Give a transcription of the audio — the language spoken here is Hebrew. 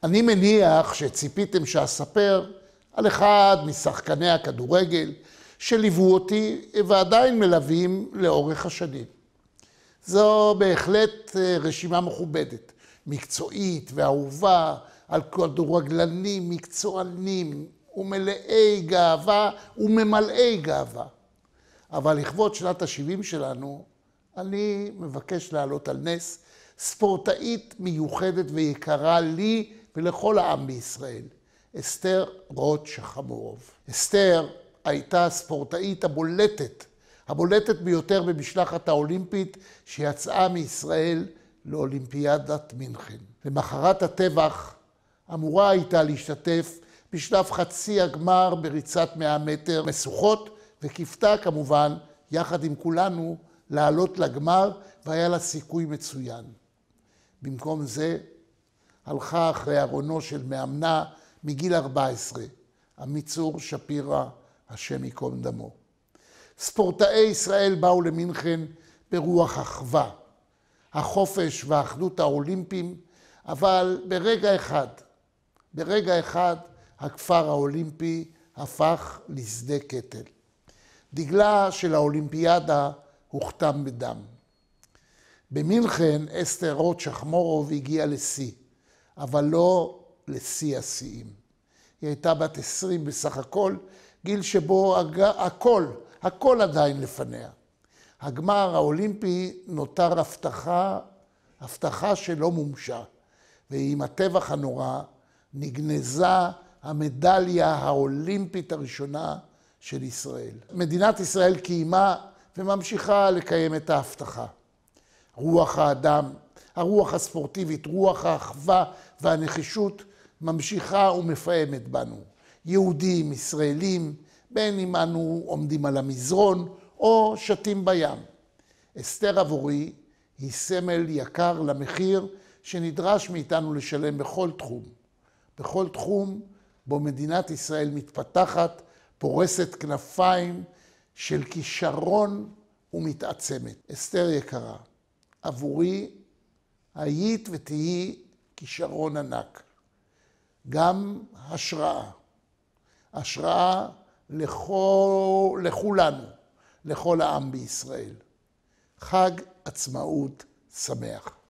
אני מניח שציפיתם שאספר על אחד משחקני הכדורגל שליוו אותי ועדיין מלווים לאורך השנים. זו בהחלט רשימה מכובדת, מקצועית ואהובה על כדורגלנים מקצוענים ומלאי גאווה וממלאי גאווה. אבל לכבוד שנת ה-70 שלנו, אני מבקש להעלות על נס ספורטאית מיוחדת ויקרה לי ולכל העם בישראל, אסתר רוט שחמורוב. אסתר הייתה הספורטאית הבולטת ביותר במשלחת האולימפית שיצאה מישראל לאולימפיאדת מינכן. למחרת הטבח אמורה הייתה להשתתף בשלב חצי הגמר בריצת 100 מטר משוכות, וקיוותה כמובן יחד עם כולנו לעלות לגמר, והיה לה סיכוי מצוין. במקום זה הלכה אחרי ארונו של מאמנה מגיל 14, עמיצור שפירא, השם ייקום דמו. ספורטאי ישראל באו למינכן ברוח אחווה, החופש והאחדות האולימפיים, אבל ברגע אחד הכפר האולימפי הפך לשדה קטל. דגלה של האולימפיאדה הוכתם בדם. במינכן אסתר רוט שחמורוב הגיעה לשיא, אבל לא לשיא השיאים. היא הייתה בת 20 בסך הכל, גיל שבו הכל עדיין לפניה. הגמר האולימפי נותר הבטחה שלא מומשה, ועם הטבח הנורא נגנזה המדליה האולימפית הראשונה של ישראל. מדינת ישראל קיימה וממשיכה לקיים את ההבטחה. רוח האדם, הרוח הספורטיבית, רוח האחווה והנחישות ממשיכה ומפעמת בנו. יהודים, ישראלים, בין אם אנו עומדים על המזרון או שתים בים. אסתר עבורי היא סמל יקר למחיר שנדרש מאיתנו לשלם בכל תחום בו מדינת ישראל מתפתחת, פורסת כנפיים של כישרון ומתעצמת. אסתר יקרה, עבורי היית ותהי כישרון ענק. גם השראה לכולנו, לכל העם בישראל. חג עצמאות שמח.